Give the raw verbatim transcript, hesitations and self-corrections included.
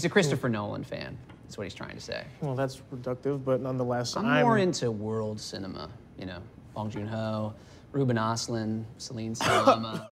He's a Christopher Nolan fan. That's what he's trying to say. Well, that's reductive, but nonetheless, I'm, I'm more into world cinema. You know, Bong Joon-ho, Ruben Östlund, Celine Sciamma.